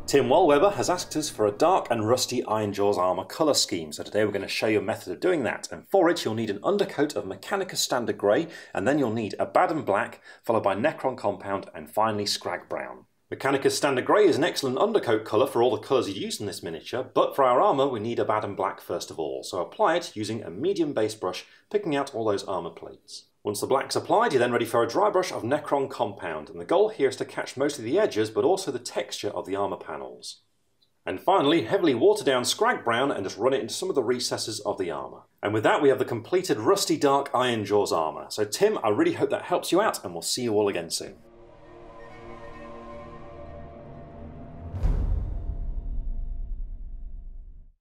Tim Wellweber has asked us for a dark and rusty Ironjawz armour colour scheme, so today we're going to show you a method of doing that. And for it you'll need an undercoat of Mechanica Standard Grey, and then you'll need Abaddon Black, followed by Necron Compound, and finally Scrag Brown. Mechanica Standard Grey is an excellent undercoat colour for all the colours you use in this miniature, but for our armour we need Abaddon Black first of all, so apply it using a medium base brush, picking out all those armour plates. Once the black's applied, you're then ready for a dry brush of Necron Compound, and the goal here is to catch mostly the edges but also the texture of the armour panels. And finally, heavily water down Scrag Brown and just run it into some of the recesses of the armour. And with that we have the completed rusty dark Ironjawz armour. So Tim, I really hope that helps you out, and we'll see you all again soon.